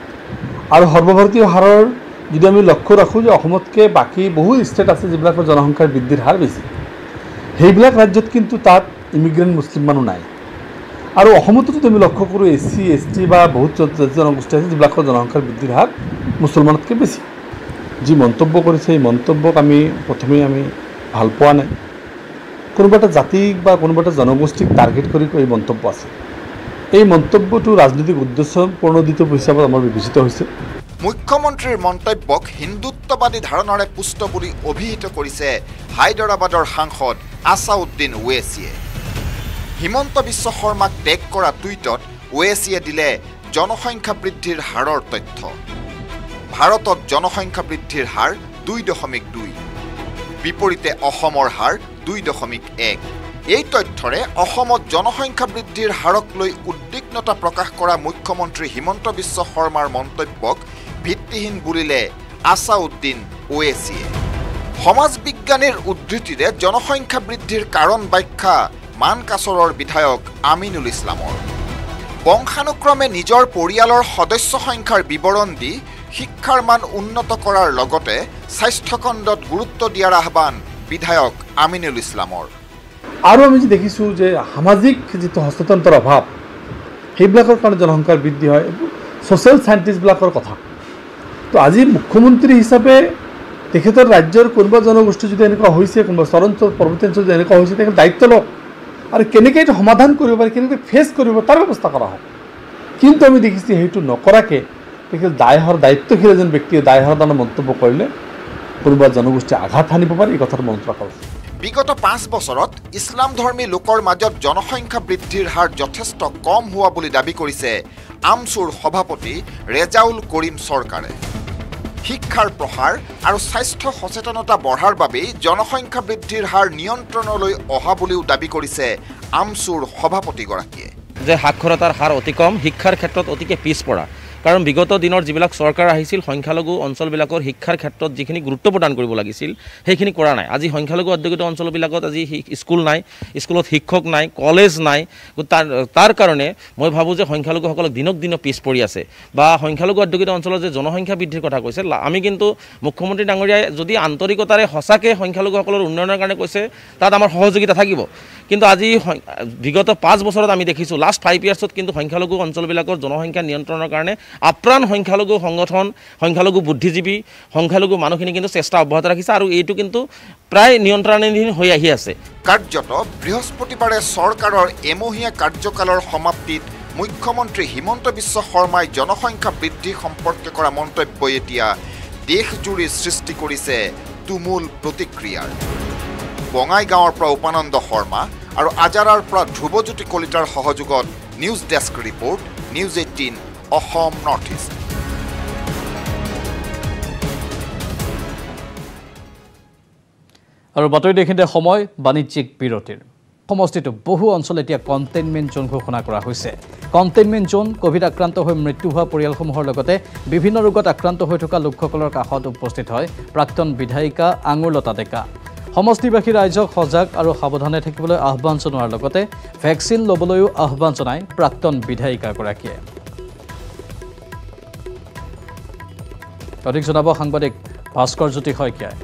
আৰু সৰ্বভাৰতীয় হাৰৰ যদি আমি লক্ষ্য ৰাখোঁ যে অসমতকৈ বাকী বহু ষ্টেট আছে যিবিলাকৰ জনসংখ্যাৰ বৃদ্ধিৰ হাৰ বেছি সেইবিলাক ৰাজ্যত কিন্তু তাত ইমিগ্ৰেণ্ট মুছলিম মানুহ নাই আৰু অসমতো যদি আমি লক্ষ্য কৰোঁ এছ চি এছ টি বা বহুত জনগোষ্ঠী আছে যিবিলাকৰ জনসংখ্যাৰ বৃদ্ধিৰ হাৰ মুছলমানতকৈ বেছি যি মন্তব্য কৰিছে এই মন্তব্যক আমি প্ৰথমেই আমি ভাল পোৱা নাই কোনোবা এটা জাতিক বা কোনোবা এটা জনগোষ্ঠীক টাৰ্গেট কৰি এই মন্তব্য আছে এই মন্তব্যটো ৰাজনৈতিক উদ্দেশ্য প্ৰণোদিত হিচাপত আমাৰ বিবেচিত হৈছে মুখ্যমন্ত্ৰীৰ মন্তব্যক হিন্দুত্ববাদী ধাৰণাৰে পুষ্ট বুলি অভিহিত কৰিছে হায়দৰাবাদৰ সাংসদ আসাউদ্দিন ওৱেচিয়ে হিমন্ত বিশ্ব শৰ্মাক টেগ কৰা টুইটত ওৱেচিয়ে দিলে জনসংখ্যা বৃদ্ধিৰ হাৰৰ তথ্য ভাৰতত জনসংখ্যা বৃদ্ধিৰ হাৰ দুই দশমিক দুই বিপৰীতে অসমৰ হাৰ দুই দশমিক এক এই তথ্যৰে অসমত জনসংখ্যা বৃদ্ধিৰ হাৰক লৈ উদ্বিগ্নতা প্ৰকাশ কৰা মুখ্যমন্ত্ৰী হিমন্ত বিশ্ব শৰ্মাৰ মন্তব্যক ভিত্তিহীন বুলিলে আসাউদ্দিন ওৱেচিয়ে সমাজ বিজ্ঞানীৰ উদ্ধৃতিৰে জনসংখ্যা বৃদ্ধিৰ কাৰণ ব্যাখ্যা মানকাছৰৰ বিধায়ক আমিনুল ইছলামৰ বংশানুক্ৰমে নিজৰ পৰিয়ালৰ সদস্য সংখ্যাৰ বিৱৰণ দি শিক্ষাৰ মান উন্নত কৰাৰ লগতে স্বাস্থ্যখণ্ডত গুৰুত্ব দিয়াৰ আহ্বান বিধায়ক আমিনুল ইছলামৰ আৰু আমি যে দেখিছোঁ যে সামাজিক যিটো হস্ততন্ত্ৰৰ অভাৱ সেইবিলাকৰ কাৰণে জনসংখ্যাৰ বৃদ্ধি হয় ছ'চিয়েল চাইণ্টিষ্টবিলাকৰ কথা তো আজি মুখ্যমন্ত্ৰী হিচাপে তেখেতৰ ৰাজ্যৰ কোনোবা জনগোষ্ঠী যদি এনেকুৱা হৈছে কোনোবা চৰঞ্চল পৰ্বতাঞ্চল যদি এনেকুৱা হৈছে তেখেতে দায়িত্ব লওক আৰু কেনেকৈ এইটো সমাধান কৰিব পাৰি কেনেকৈ ফেচ কৰিব তাৰ ব্যৱস্থা কৰা হওক কিন্তু আমি দেখিছোঁ সেইটো নকৰাকৈ তেখেত দায়হৰ দায়িত্বশীল এজন ব্যক্তিয়ে দায়হৰ দ্বাৰা মন্তব্য কৰিলে কোনোবা জনগোষ্ঠী আঘাত সানিব পাৰে এই কথাটো মনত ৰখা উচিত বিগত পাঁচ বছৰত ইছলাম ধৰ্মী লোকৰ মাজত জনসংখ্যা বৃদ্ধিৰ হাৰ যথেষ্ট কম হোৱা বুলি দাবী কৰিছে আমছুৰ সভাপতি ৰেজাউল কৰিম চৰকাৰে শিক্ষাৰ প্ৰসাৰ আৰু স্বাস্থ্য সচেতনতা বঢ়াৰ বাবেই জনসংখ্যা বৃদ্ধিৰ হাৰ নিয়ন্ত্ৰণলৈ অহা বুলিও দাবী কৰিছে আমছুৰ সভাপতিগৰাকীয়ে যে সাক্ষৰতাৰ হাৰ অতি কম শিক্ষাৰ ক্ষেত্ৰত অতিকে পিছপৰা কাৰণ বিগত দিনৰ যিবিলাক চৰকাৰ আহিছিল সংখ্যালঘু অঞ্চলবিলাকৰ শিক্ষাৰ ক্ষেত্ৰত যিখিনি গুৰুত্ব প্ৰদান কৰিব লাগিছিল সেইখিনি কৰা নাই আজি সংখ্যালঘু অধ্যুষিত অঞ্চলবিলাকত আজি স্কুল নাই স্কুলত শিক্ষক নাই কলেজ নাই তাৰ তাৰ কাৰণে মই ভাবোঁ যে সংখ্যালঘুসকলক দিনক দিনে পিছ পৰি আছে বা সংখ্যালঘু অধ্যুষিত অঞ্চলত যে জনসংখ্যা বৃদ্ধিৰ কথা কৈছে আমি কিন্তু মুখ্যমন্ত্ৰী ডাঙৰীয়াই যদি আন্তৰিকতাৰে সঁচাকৈ সংখ্যালঘুসকলৰ উন্নয়নৰ কাৰণে কৈছে তাত আমাৰ সহযোগিতা থাকিব কিন্তু আজি বিগত পাঁচ বছৰত আমি দেখিছোঁ লাষ্ট ফাইভ ইয়াৰ্ছত কিন্তু সংখ্যালঘু অঞ্চলবিলাকৰ জনসংখ্যা নিয়ন্ত্ৰণৰ কাৰণে আপ্ৰাণ সংখ্যালঘু সংগঠন সংখ্যালঘু বুদ্ধিজীৱী সংখ্যালঘু মানুহখিনি কিন্তু চেষ্টা অব্যাহত ৰাখিছে আৰু এইটো কিন্তু প্ৰায় নিয়ন্ত্ৰণাধীন হৈ আহি আছে কাৰ্যত বৃহস্পতিবাৰে চৰকাৰৰ এমহীয়া কাৰ্যকালৰ সমাপ্তিত মুখ্যমন্ত্ৰী হিমন্ত বিশ্ব শৰ্মাই জনসংখ্যা বৃদ্ধি সম্পৰ্কে কৰা মন্তব্যই এতিয়া দেশজুৰি সৃষ্টি কৰিছে তুমুল প্ৰতিক্ৰিয়াৰ বঙাইগাঁৱৰ পৰা উপানন্দ শৰ্মা আৰু আজাৰাৰ পৰা ধ্ৰুৱজ্যোতি কলিতাৰ সহযোগত news desk report news eighteen Assam north east আৰু বাতৰি দেখিতে সময় বাণিজ্যিক বিৰতিৰ সমষ্টিটো বহু অঞ্চল এতিয়া কণ্টেইনমেণ্ট জোন ঘোষণা কৰা হৈছে কণ্টেইনমেণ্ট জোন কোভিড আক্ৰান্ত হৈ মৃত্যু হোৱা পৰিয়ালসমূহৰ লগতে বিভিন্ন ৰোগত আক্ৰান্ত হৈ থকা লোকসকলৰ কাষত উপস্থিত হয় প্ৰাক্তন বিধায়িকা আঙুৰলতা ডেকা সমষ্টিবাসী ৰাইজক সজাগ আৰু সাৱধানে থাকিবলৈ আহ্বান জনোৱাৰ লগতে ভেকচিন ল'বলৈও আহ্বান জনায় প্ৰাক্তন বিধায়িকাগৰাকীয়ে অধিক জনাব সাংবাদিক ভাস্কৰ জ্যোতি শইকীয়াই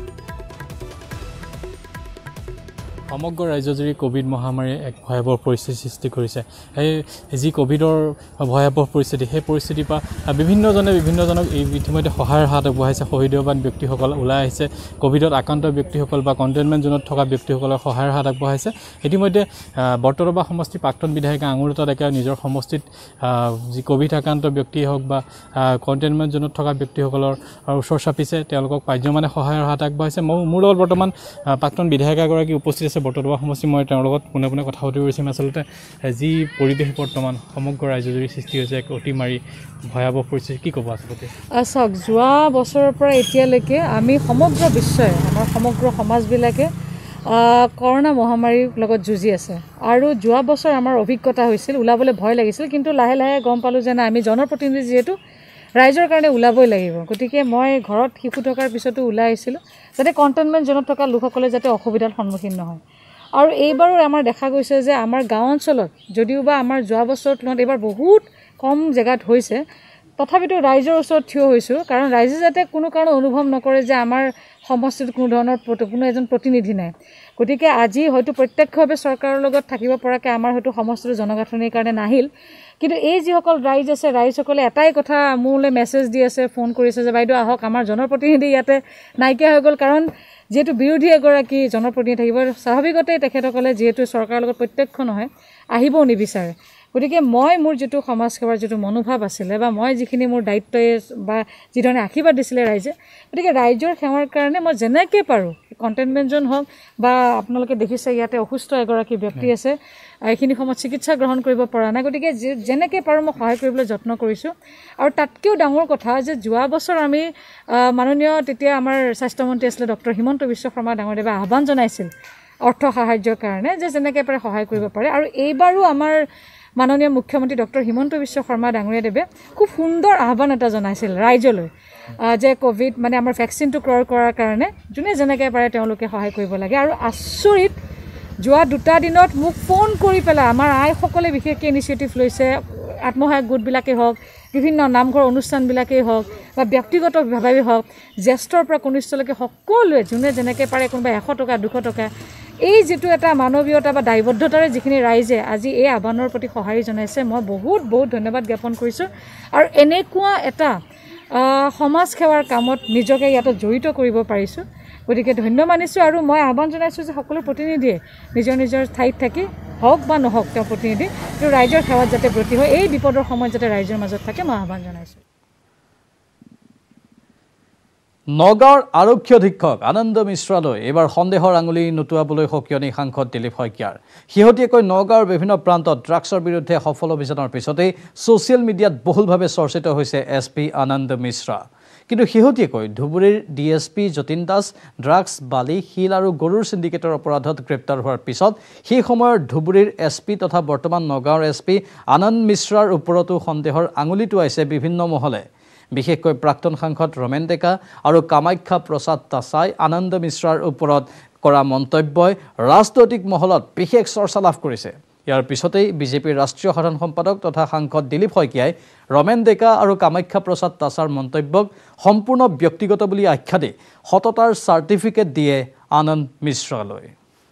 সমগ্ৰ ৰাজ্যজুৰি কোভিড মহামাৰীয়ে এক ভয়াৱহ পৰিস্থিতি সৃষ্টি কৰিছে এই যি কোভিডৰ ভয়াৱহ পৰিস্থিতি সেই পৰিস্থিতিৰ পৰা বিভিন্নজনে বিভিন্নজনক এই ইতিমধ্যে সহায়ৰ হাত আগবঢ়াইছে সহৃদয়বান ব্যক্তিসকল ওলাই আহিছে কোভিডত আক্ৰান্ত ব্যক্তিসকল বা কণ্টেইনমেণ্ট জোনত থকা ব্যক্তিসকলৰ সহায়ৰ হাত আগবঢ়াইছে ইতিমধ্যে বৰ্তৰবা সমষ্টিৰ প্ৰাক্তন বিধায়িকা আঙুৰলতা ডেকাই নিজৰ সমষ্টিত যি কোভিড আক্ৰান্ত ব্যক্তিয়ে হওক বা কণ্টেইনমেণ্ট জোনত থকা ব্যক্তিসকলৰ ওচৰ চাপিছে তেওঁলোকক পাৰ্যমানে সহায়ৰ হাত আগবঢ়াইছে মই মোৰ লগত বৰ্তমান প্ৰাক্তন বিধায়িকাগৰাকী উপস্থিত আছে বৰ্তৰবা সমষ্টি মই তেওঁৰ লগত পোনে পোনে কথা পাতি কৰিছোঁ আচলতে যি পৰিৱেশ বৰ্তমান সমগ্ৰ ৰাজ্যজুৰি সৃষ্টি হৈছে এক অতিমাৰী ভয়াৱহ পৰিস্থিতি কি ক'ব আচলতে চাওক যোৱা বছৰৰ পৰা এতিয়ালৈকে আমি সমগ্ৰ বিশ্বই আমাৰ সমগ্ৰ সমাজবিলাকে কৰোনা মহামাৰীৰ লগত যুঁজি আছে আৰু যোৱা বছৰ আমাৰ অভিজ্ঞতা হৈছিল ওলাবলৈ ভয় লাগিছিল কিন্তু লাহে লাহে গম পালোঁ যে না আমি জনপ্ৰতিনিধি যিহেতু ৰাইজৰ কাৰণে ওলাবই লাগিব গতিকে মই ঘৰত শিশু থকাৰ পিছতো ওলাই আহিছিলোঁ যাতে কণ্টেইনমেণ্ট জোনত থকা লোকসকলে যাতে অসুবিধাৰ সন্মুখীন নহয় আৰু এইবাৰো আমাৰ দেখা গৈছে যে আমাৰ গাঁও অঞ্চলত যদিও বা আমাৰ যোৱা বছৰৰ তুলনাত এইবাৰ বহুত কম জেগাত হৈছে তথাপিতো ৰাইজৰ ওচৰত থিয় হৈছোঁ কাৰণ ৰাইজে যাতে কোনো কাৰণত অনুভৱ নকৰে যে আমাৰ সমষ্টিত কোনো ধৰণৰ কোনো এজন প্ৰতিনিধি নাই গতিকে আজি হয়তো প্ৰত্যক্ষভাৱে চৰকাৰৰ লগত থাকিব পৰাকৈ আমাৰ হয়তো সমষ্টিৰ জনগাঁথনিৰ কাৰণে নাহিল কিন্তু এই যিসকল ৰাইজ আছে ৰাইজসকলে এটাই কথা মোলৈ মেছেজ দি আছে ফোন কৰিছে যে বাইদেউ আহক আমাৰ জনপ্ৰতিনিধি ইয়াতে নাইকিয়া হৈ গ'ল কাৰণ যেহেতু বিৰোধী এগৰাকী জনপ্ৰতিনিধি থাকিব স্বাভাৱিকতে তেখেতসকলে যিহেতু চৰকাৰৰ লগত প্ৰত্যক্ষ নহয় আহিবও নিবিচাৰে গতিকে মই মোৰ যিটো সমাজ সেৱাৰ যিটো মনোভাৱ আছিলে বা মই যিখিনি মোৰ দায়িত্বই বা যিধৰণে আশীৰ্বাদ দিছিলে ৰাইজে গতিকে ৰাইজৰ সেৱাৰ কাৰণে মই যেনেকৈ পাৰোঁ কণ্টেইনমেণ্ট জোন হওক বা আপোনালোকে দেখিছে ইয়াতে অসুস্থ এগৰাকী ব্যক্তি আছে এইখিনি সময়ত চিকিৎসা গ্ৰহণ কৰিব পৰা নাই গতিকে যেনেকৈ পাৰোঁ মই সহায় কৰিবলৈ যত্ন কৰিছোঁ আৰু তাতকৈও ডাঙৰ কথা যে যোৱা বছৰ আমি মাননীয় তেতিয়া আমাৰ স্বাস্থ্যমন্ত্ৰী আছিলে ডক্টৰ হিমন্ত বিশ্ব শৰ্মা ডাঙৰদেৱে আহ্বান জনাইছিল অৰ্থ সাহায্যৰ কাৰণে যে যেনেকৈ পাৰে সহায় কৰিব পাৰে আৰু এইবাৰো আমাৰ মাননীয় মুখ্যমন্ত্ৰী ডক্টৰ হিমন্ত বিশ্ব শৰ্মা ডাঙৰীয়াদেৱে খুব সুন্দৰ আহ্বান এটা জনাইছিল ৰাইজলৈ যে কোভিড মানে আমাৰ ভেকচিনটো ক্ৰয় কৰাৰ কাৰণে যোনে যেনেকৈ পাৰে তেওঁলোকে সহায় কৰিব লাগে আৰু আচৰিত যোৱা দুটা দিনত মোক ফোন কৰি পেলাই আমাৰ আইসকলে বিশেষকৈ ইনিচিয়েটিভ লৈছে আত্মসহায়ক গোটবিলাকেই হওক বিভিন্ন নামঘৰ অনুষ্ঠানবিলাকেই হওক বা ব্যক্তিগতভাৱেই হওক জ্যেষ্ঠৰ পৰা কনিষ্ঠলৈকে সকলোৱে যোনে যেনেকৈ পাৰে কোনোবা এশ টকা দুশ টকা এই যিটো এটা মানৱীয়তা বা দায়বদ্ধতাৰে যিখিনি ৰাইজে আজি এই আহ্বানৰ প্ৰতি সঁহাৰি জনাইছে মই বহুত বহুত ধন্যবাদ জ্ঞাপন কৰিছোঁ আৰু এনেকুৱা এটা সমাজ সেৱাৰ কামত নিজকে ইয়াতে জড়িত কৰিব পাৰিছোঁ গতিকে ধন্য মানিছোঁ আৰু মই আহ্বান জনাইছোঁ যে সকলো প্ৰতিনিধিয়ে নিজৰ নিজৰ ঠাইত থাকি হওক বা নহওক তেওঁ প্ৰতিনিধি কিন্তু ৰাইজৰ সেৱাত যাতে ব্ৰতী হয় এই বিপদৰ সময়ত যাতে ৰাইজৰ মাজত থাকে মই আহ্বান জনাইছোঁ নগাঁৱৰ আৰক্ষী অধীক্ষক আনন্দ মিশ্ৰালৈ এইবাৰ সন্দেহৰ আঙুলি নুটুৱাবলৈ সকিয়নি সাংসদ দিলীপ শইকীয়াৰ শেহতীয়াকৈ নগাঁৱৰ বিভিন্ন প্ৰান্তত ড্ৰাগছৰ বিৰুদ্ধে সফল অভিযানৰ পিছতেই ছ'চিয়েল মিডিয়াত বহুলভাৱে চৰ্চিত হৈছে এছ পি আনন্দ মিশ্ৰা কিন্তু শেহতীয়াকৈ ধুবুৰীৰ D S P Jatin Das drugs বালি শিল আৰু গৰুৰ চিণ্ডিকেটৰ অপৰাধত গ্ৰেপ্তাৰ হোৱাৰ পিছত সেই সময়ৰ ধুবুৰীৰ এছ পি তথা বৰ্তমান নগাঁৱৰ এছ পি আনন্দ মিশ্ৰাৰ ওপৰতো সন্দেহৰ আঙুলি টোৱাইছে বিভিন্ন মহলে বিশেষকৈ প্ৰাক্তন সাংসদ ৰমেন ডেকা আৰু কামাখ্যা প্ৰসাদ তাছাই আনন্দ মিশ্ৰাৰ ওপৰত কৰা মন্তব্যই ৰাজনৈতিক মহলত বিশেষ চৰ্চা লাভ কৰিছে ইয়াৰ পিছতেই বিজেপিৰ ৰাষ্ট্ৰীয় সাধাৰণ সম্পাদক তথা সাংসদ দিলীপ শইকীয়াই ৰমেন ডেকা আৰু কামাখ্যা প্ৰসাদ তাছাৰ মন্তব্যক সম্পূৰ্ণ ব্যক্তিগত বুলি আখ্যা দি সততাৰ চাৰ্টিফিকেট দিয়ে আনন্দ মিশ্ৰালৈ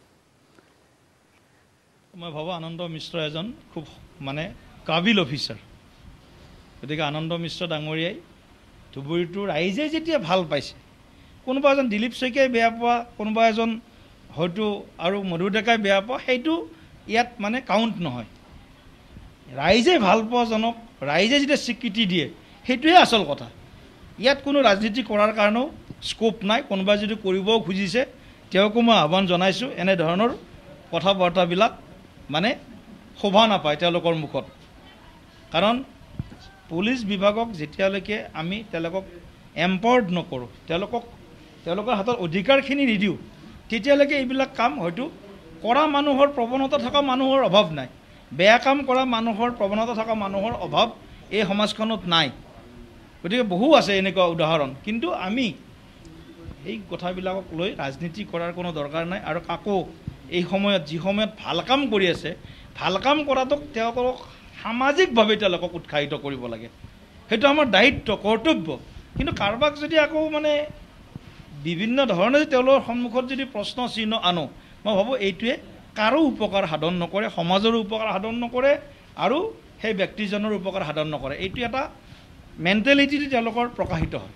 মই ভাবোঁ আনন্দ মিশ্ৰ এজন খুব মানে কাবিল অফিচাৰ গতিকে আনন্দ মিশ্ৰ ডাঙৰীয়াই ধুবুৰীটো ৰাইজে যেতিয়া ভাল পাইছে কোনোবা এজন দিলীপ শইকীয়াই বেয়া পোৱা কোনোবা এজন হয়তো আৰু মধু ডেকাই বেয়া পোৱা সেইটো ইয়াত মানে কাউণ্ট নহয় ৰাইজে ভাল পোৱাজনক ৰাইজে যেতিয়া স্বীকৃতি দিয়ে সেইটোৱে আচল কথা ইয়াত কোনো ৰাজনীতি কৰাৰ কাৰণেও স্কোপ নাই কোনোবাই যদি কৰিবও খুজিছে তেওঁকো মই আহ্বান জনাইছোঁ এনেধৰণৰ কথা বাৰ্তাবিলাক মানে শোভা নাপায় তেওঁলোকৰ মুখত কাৰণ পুলিচ বিভাগক যেতিয়ালৈকে আমি তেওঁলোকক এম্পাৱাৰ্ড নকৰোঁ তেওঁলোকক তেওঁলোকৰ হাতত অধিকাৰখিনি নিদিওঁ তেতিয়ালৈকে এইবিলাক কাম হয়তো কৰা মানুহৰ প্ৰৱণতা থকা মানুহৰ অভাৱ নাই বেয়া কাম কৰা মানুহৰ প্ৰৱণতা থকা মানুহৰ অভাৱ এই সমাজখনত নাই গতিকে বহু আছে এনেকুৱা উদাহৰণ কিন্তু আমি এই কথাবিলাকক লৈ ৰাজনীতি কৰাৰ কোনো দৰকাৰ নাই আৰু কাকো এই সময়ত যি সময়ত ভাল কাম কৰি আছে ভাল কাম কৰাটোক তেওঁলোকক সামাজিকভাৱে তেওঁলোকক উৎসাহিত কৰিব লাগে সেইটো আমাৰ দায়িত্ব কৰ্তব্য কিন্তু কাৰোবাক যদি আকৌ মানে বিভিন্ন ধৰণে তেওঁলোকৰ সন্মুখত যদি প্ৰশ্ন চিহ্ন আনো মই ভাবোঁ এইটোৱে কাৰো উপকাৰ সাধন নকৰে সমাজৰো উপকাৰ সাধন নকৰে আৰু সেই ব্যক্তিজনৰ উপকাৰ সাধন নকৰে এইটো এটা মেণ্টেলিটি তেওঁলোকৰ প্ৰকাশিত হয়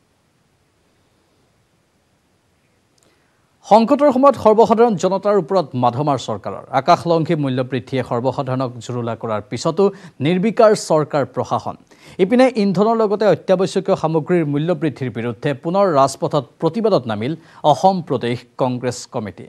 সংকটৰ সময়ত সৰ্বসাধাৰণ জনতাৰ ওপৰত মাধমাৰ চৰকাৰৰ আকাশলংঘী মূল্যবৃদ্ধিয়ে সৰ্বসাধাৰণক জুৰুলা কৰাৰ পিছতো নিৰ্বিকাৰ চৰকাৰ প্ৰশাসন ইপিনে ইন্ধনৰ লগতে অত্যাৱশ্যকীয় সামগ্ৰীৰ মূল্যবৃদ্ধিৰ বিৰুদ্ধে পুনৰ ৰাজপথত প্ৰতিবাদত নামিল অসম প্ৰদেশ কংগ্ৰেছ কমিটি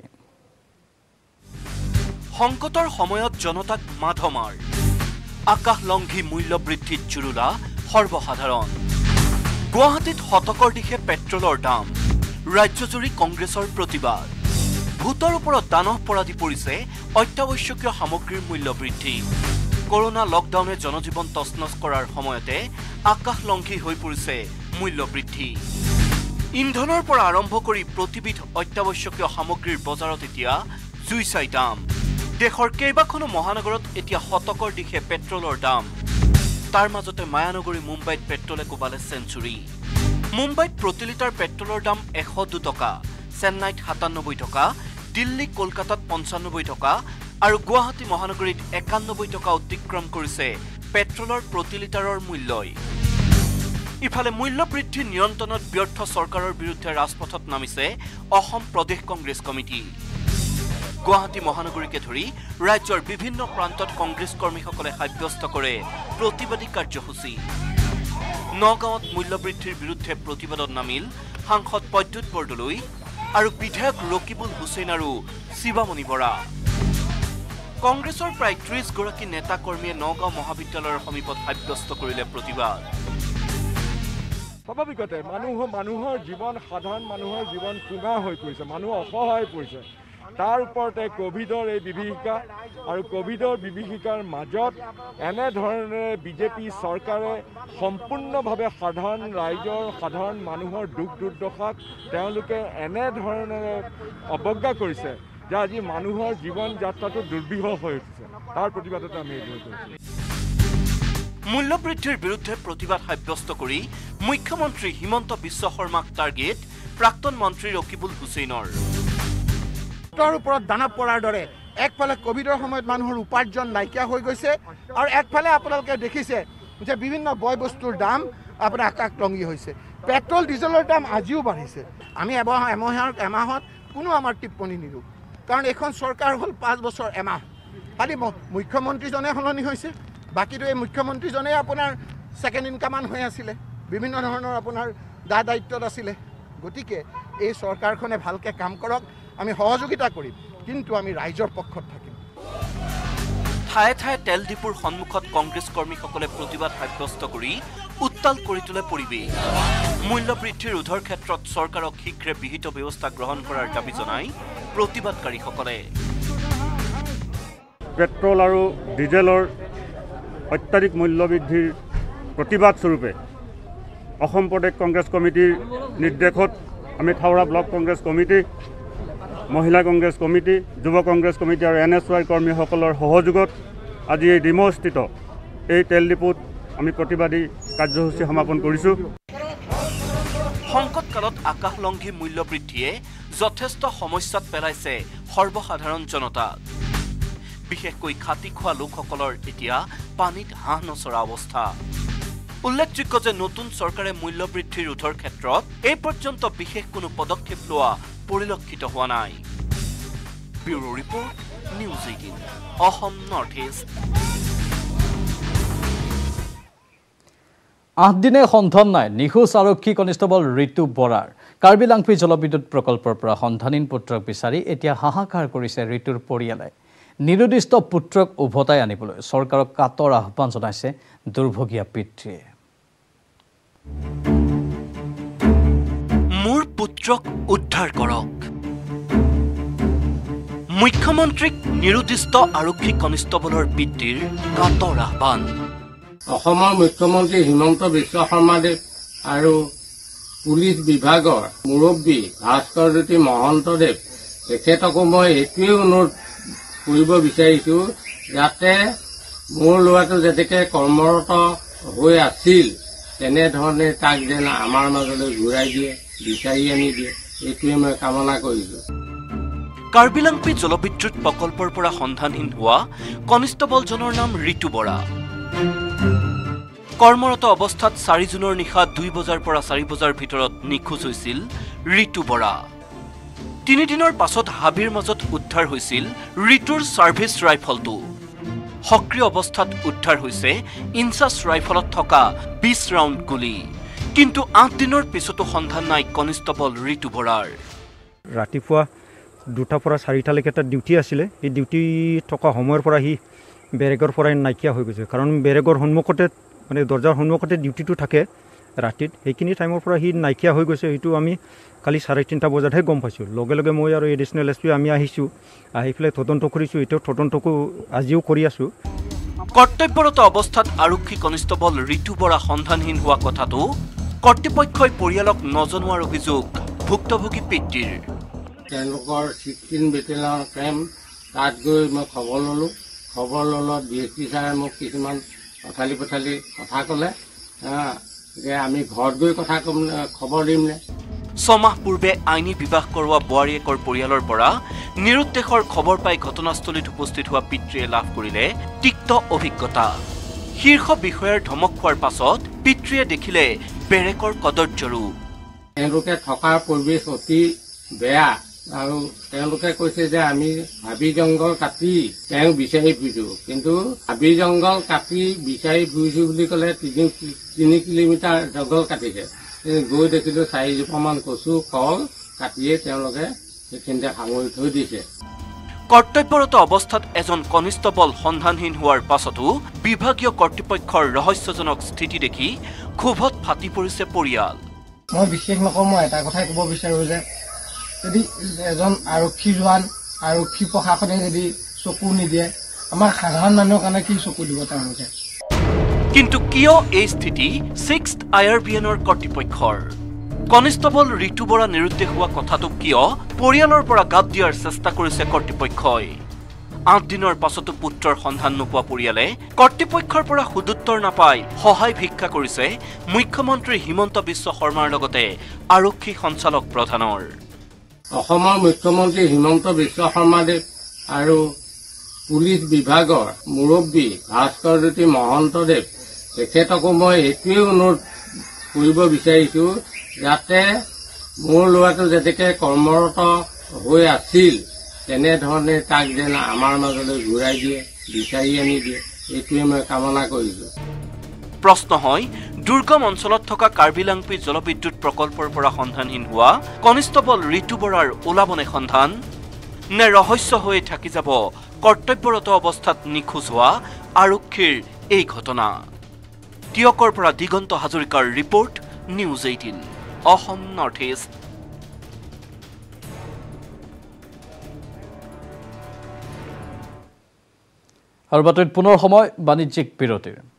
সংকটৰ সময়ত জনতাক মাধমাৰ আকাশলংঘী মূল্যবৃদ্ধিত জুৰুলা সৰ্বসাধাৰণ গুৱাহাটীত শতকৰ দিশে পেট্ৰলৰ দাম ৰাজ্যজুৰি কংগ্ৰেছৰ প্ৰতিবাদ ভোটৰ ওপৰত দানহ পৰাধি পৰিছে অত্যাৱশ্যকীয় সামগ্ৰীৰ মূল্য বৃদ্ধি কৰোনা লকডাউনে জনজীৱন তছনছ কৰাৰ সময়তে আকাশলংঘী হৈ পৰিছে মূল্য বৃদ্ধি ইন্ধনৰ পৰা আৰম্ভ কৰি প্ৰতিবিধ অত্যাৱশ্যকীয় সামগ্ৰীৰ বজাৰত এতিয়া জুই চাই দাম দেশৰ কেইবাখনো মহানগৰত এতিয়া শতকৰ দিশে পেট্ৰলৰ দাম তাৰ মাজতে মায়ানগৰী মুম্বাইত পেট্ৰলে কোবালে চেঞ্চুৰী মুম্বাইত প্ৰতি লিটাৰ পেট্ৰলৰ দাম এশ দুই টকা চেন্নাইত সাতানব্বৈ টকা দিল্লী কলকাতাত পঞ্চানব্বৈ টকা আৰু গুৱাহাটী মহানগৰীত একানব্বৈ টকা অতিক্ৰম কৰিছে পেট্ৰলৰ প্ৰতি লিটাৰৰ মূল্যই ইফালে মূল্য বৃদ্ধি নিয়ন্ত্ৰণত ব্যৰ্থ চৰকাৰৰ বিৰুদ্ধে ৰাজপথত নামিছে অসম প্ৰদেশ কংগ্ৰেছ কমিটি গুৱাহাটী মহানগৰীকে ধৰি ৰাজ্যৰ বিভিন্ন প্ৰান্তত কংগ্ৰেছ কৰ্মীসকলে সাব্যস্ত কৰে প্ৰতিবাদী কাৰ্যসূচী নগাঁৱত মূল্যবৃদ্ধিৰ বিৰুদ্ধে প্ৰতিবাদত নামিল সাংসদ পদ্যুৎ বৰদলৈ আৰু বিধায়ক ৰকিবুল হুছেইন আৰু শিৱামণি বৰা কংগ্ৰেছৰ প্ৰায় ত্ৰিশ গৰাকী নেতা কৰ্মীয়ে নগাঁও মহাবিদ্যালয়ৰ সমীপত সাব্যস্ত কৰিলে প্ৰতিবাদ স্বাভাৱিকতে মানুহ মানুহৰ জীৱন সাধাৰণ মানুহৰ জীৱন কুঙা হৈ পৰিছে মানুহ অসহায় পৰিছে তাৰ ওপৰতে কোভিডৰ এই বিভীষিকা আৰু কোভিডৰ বিভীষিকাৰ মাজত এনেধৰণে বিজেপি চৰকাৰে সম্পূৰ্ণভাৱে সাধাৰণ ৰাইজৰ সাধাৰণ মানুহৰ দুখ দুৰ্দশাক তেওঁলোকে এনেধৰণেৰে অৱজ্ঞা কৰিছে যে আজি মানুহৰ জীৱন যাত্ৰাটো দুৰ্বিষহ হৈ উঠিছে তাৰ প্ৰতিবাদতে আমি এইটো কৰিছোঁ মূল্যবৃদ্ধিৰ বিৰুদ্ধে প্ৰতিবাদ সাব্যস্ত কৰি মুখ্যমন্ত্ৰী হিমন্ত বিশ্ব শৰ্মাক টাৰ্গেট প্ৰাক্তন মন্ত্ৰী ৰকিবুল হুছেইনৰ ৰ ওপৰত দানৱ পৰাৰ দৰে একফালে কোভিডৰ সময়ত মানুহৰ উপাৰ্জন নাইকিয়া হৈ গৈছে আৰু একফালে আপোনালোকে দেখিছে যে বিভিন্ন বয় বস্তুৰ দাম আপোনাৰ আকাশলংঘী হৈছে পেট্ৰল ডিজেলৰ দাম আজিও বাঢ়িছে আমি এমাহ এমাহৰ এমাহত কোনো আমাৰ টিপ্পনী নিদিওঁ কাৰণ এখন চৰকাৰ হ'ল পাঁচ বছৰ এমাহ খালি মুখ্যমন্ত্ৰীজনে সলনি হৈছে বাকীটো এই মুখ্যমন্ত্ৰীজনে আপোনাৰ ছেকেণ্ড ইনকামান হৈ আছিলে বিভিন্ন ধৰণৰ আপোনাৰ দা দায়িত্বত আছিলে গতিকে এই চৰকাৰখনে ভালকৈ কাম কৰক আমি সহযোগিতা কৰিম কিন্তু আমি ৰাইজৰ পক্ষত থাকিম ঠায়ে ঠায়ে তেল ডিপুৰ সন্মুখত কংগ্ৰেছ কৰ্মীসকলে প্ৰতিবাদ সাব্যস্ত কৰি উত্তাল কৰি তোলে পৰিৱেশ মূল্য বৃদ্ধিৰ ৰোধৰ ক্ষেত্ৰত চৰকাৰক শীঘ্ৰে বিহিত ব্যৱস্থা গ্ৰহণ কৰাৰ দাবী জনাই প্ৰতিবাদকাৰীসকলে পেট্ৰল আৰু ডিজেলৰ অত্যাধিক মূল্য বৃদ্ধিৰ প্ৰতিবাদ স্বৰূপে অসম প্ৰদেশ কংগ্ৰেছ কমিটিৰ নিৰ্দেশত আমি থাওৰা ব্লক কংগ্ৰেছ কমিটি মহিলা কংগ্ৰেছ কমিটি যুৱ কংগ্ৰেছ কমিটি আৰু এন এছ ৱাইৰ কৰ্মীসকলৰ সহযোগত আজি এই ডিমৌস্থিত এই তেল ডিপুত আমি প্ৰতিবাদী কাৰ্যসূচী সমাপন কৰিছোঁ সংকটকালত আকাশলংঘী মূল্য বৃদ্ধিয়ে যথেষ্ট সমস্যাত পেলাইছে সৰ্বসাধাৰণ জনতাক বিশেষকৈ খাতি খোৱা লোকসকলৰ এতিয়া পানীত হাঁহ নচৰা অৱস্থা উল্লেখযোগ্য যে নতুন চৰকাৰে মূল্য বৃদ্ধি ৰোধৰ ক্ষেত্ৰত এই পৰ্যন্ত বিশেষ কোনো পদক্ষেপ লোৱা পৰিলক্ষিত হোৱা নাই bureau report news eighteen Assam north east আঠ দিনে সন্ধান নাই নিখোজ আৰক্ষী কনিষ্টেবল ঋতু বৰাৰ কাৰ্বি লাংপি জলবিদ্যুৎ প্ৰকল্পৰ পৰা সন্ধানহীন পুত্ৰক বিচাৰি এতিয়া হাহাকাৰ কৰিছে ঋতুৰ পৰিয়ালে নিৰুদ্দিষ্ট পুত্ৰক উভতাই আনিবলৈ চৰকাৰক কাতৰ আহ্বান জনাইছে দুৰ্ভগীয়া পিতৃয়ে মোৰ পুত্ৰক উদ্ধাৰ কৰক মুখ্যমন্ত্ৰীক নিৰুদ্দিষ্ট আৰক্ষী কনিষ্টেবলৰ পিতৃৰ কাতৰ আহ্বান অসমৰ মুখ্যমন্ত্ৰী হিমন্ত বিশ্ব শৰ্মাদেৱ আৰু পুলিচ বিভাগৰ মুৰব্বী ভাস্কৰ জ্যোতি মহন্তদেৱ তেখেতকো মই এইটোৱেই অনুৰোধ কৰিব বিচাৰিছোঁ যাতে মোৰ ল'ৰাটো যেনেকৈ কৰ্মৰত হৈ আছিল তেনেধৰণে তাক যেন আমাৰ মাজলৈ ঘূৰাই দিয়ে বিচাৰি আনি দিয়ে এইটোৱে মই কামনা কৰিছোঁ কাৰ্বি লাংপি জলবিদ্যুৎ প্ৰকল্পৰ পৰা সন্ধানহীন হোৱা কনিষ্টেবলজনৰ নাম ঋতু বৰা কৰ্মৰত অৱস্থাত চাৰি জুনৰ নিশা দুই বজাৰ পৰা চাৰি বজাৰ ভিতৰত নিখোজ হৈছিল ঋতু বৰা তিনিদিনৰ পাছত হাবিৰ মাজত উদ্ধাৰ হৈছিল ঋতুৰ ছাৰ্ভিচ ৰাইফলটো সক্ৰিয় অৱস্থাত উদ্ধাৰ হৈছে ইনচাছ ৰাইফলত থকা বিশ ৰাউণ্ড গুলী কিন্তু আঠ দিনৰ পিছতো সন্ধান নাই কনিষ্টেবল ঋতু বৰাৰ ৰাতিপুৱা দুটাৰ পৰা চাৰিটালৈকে এটা ডিউটি আছিলে এই ডিউটি থকা সময়ৰ পৰা সি বেৰেগৰ পৰাই নাইকিয়া হৈ গৈছে কাৰণ বেৰেগৰ সন্মুখতে মানে দৰ্জাৰ সন্মুখতে ডিউটিটো থাকে ৰাতিত সেইখিনি টাইমৰ পৰা সি নাইকিয়া হৈ গৈছে সেইটো আমি কালি চাৰে তিনিটা বজাতহে গম পাইছোঁ লগে লগে মই আৰু এডিশ্যনেল এছ পি আমি আহিছোঁ আহি পেলাই তদন্ত কৰিছোঁ এতিয়াও তদন্তকো আজিও কৰি আছোঁ কৰ্তব্যৰত অৱস্থাত আৰক্ষী কনিষ্টেবল ঋতু বৰা সন্ধানহীন হোৱা কথাটো কৰ্তৃপক্ষই পৰিয়ালক নজনোৱাৰ অভিযোগ ভুক্তভোগী পিতৃৰ তেওঁলোকৰ ছিক্সটিন বেটেলিয়নৰ কেম্প তাত গৈ মই খবৰ ল'লোঁ খবৰ ল'লত ডি এছ পি ছাৰে মোক কিছুমান পঠালি পঠালি কথা ক'লে যে আমি ঘৰত গৈ কথা কম খবৰ দিম নে ছমাহ পূৰ্বে আইনী বিবাহ কৰোৱা বোৱাৰীয়েকৰ পৰিয়ালৰ পৰা নিৰুদ্দেশৰ খবৰ পাই ঘটনাস্থলীত উপস্থিত হোৱা পিতৃয়ে লাভ কৰিলে তিক্ত অভিজ্ঞতা শীৰ্ষ বিষয়াৰ ধমক খোৱাৰ পাছত পিতৃয়ে দেখিলে বেৰেকৰ কদৰ্য ৰূপ তেওঁলোকে থকাৰ পৰিৱেশ অতি বেয়া আৰু তেওঁলোকে কৈছে যে আমি হাবি জংঘল কাটি তেওঁ বিচাৰি ফুৰিছোঁ কিন্তু হাবি জংঘল কাটি বিচাৰি ফুৰিছোঁ বুলি ক'লে তিনি তিনি কিলোমিটাৰ জংঘল কাটিছে গৈ দেখিলোঁ চাৰিজোপামান কচু কল কাটিয়ে তেওঁলোকে সেইখিনিতে সামৰি থৈ দিছে কৰ্তব্যৰত অৱস্থাত এজন কনিষ্টেবল সন্ধানহীন হোৱাৰ পাছতো বিভাগীয় কৰ্তৃপক্ষৰ ৰহস্যজনক স্থিতি দেখি ক্ষোভত ফাটি পৰিছে পৰিয়াল মই বিশেষ নকওঁ মই এটা কথাই ক'ব বিচাৰোঁ যে যদি এজন আৰক্ষী জোৱান আৰক্ষী প্ৰশাসনে যদি চকু নিদিয়ে আমাৰ সাধাৰণ মানুহৰ কাৰণে কি চকু দিব তেওঁলোকে কিন্তু কিয় এই স্থিতি ছিক্সথ আই আৰ বি এনৰ কৰ্তৃপক্ষৰ কনিষ্টেবল ঋতু বৰা নিৰুদ্দেশ হোৱা কথাটো কিয় পৰিয়ালৰ পৰা গাত দিয়াৰ চেষ্টা কৰিছে কৰ্তৃপক্ষই আঠ দিনৰ পাছতো পুত্ৰৰ সন্ধান নোপোৱা পৰিয়ালে কৰ্তৃপক্ষৰ পৰা সুদুত্তৰ নাপাই সহায় ভিক্ষা কৰিছে মুখ্যমন্ত্ৰী হিমন্ত বিশ্ব শৰ্মাৰ লগতে আৰক্ষী সঞ্চালক প্ৰধানৰ অসমৰ মুখ্যমন্ত্ৰী হিমন্ত বিশ্ব শৰ্মাদেৱ আৰু পুলিচ বিভাগৰ মুৰব্বী ভাস্কৰ জ্যোতি মহন্তদেৱ তেখেতকো মই এইটোৱেই অনুৰোধ কৰিব বিচাৰিছোঁ যাতে মোৰ ল'ৰাটো যেনেকৈ কৰ্মৰত হৈ আছিল তেনেধৰণে তাক যেন আমাৰ মাজলৈ ঘূৰাই দিয়ে বিচাৰি আনি দিয়ে এইটোৱে মই কামনা কৰিছোঁ। প্ৰশ্ন হয় দুৰ্গম অঞ্চলত থকা কাৰ্বিলাংপি জলবিদ্যুৎ প্ৰকল্পৰ পৰা সন্ধানহীন হোৱা কনিষ্টবল ঋতু বৰাৰ ওলাবনে সন্ধান নে ৰহস্য হৈ থাকি যাব কৰ্তব্যৰত অৱস্থাত নিখোজ হোৱা আৰক্ষীৰ এই ঘটনা। টিয়কৰ পৰা দিগন্ত হাজৰিকাৰ report news eighteen Assam north east. আৰু বাতৰিত পুনৰ সময় বাণিজ্যিক বিৰতিৰ।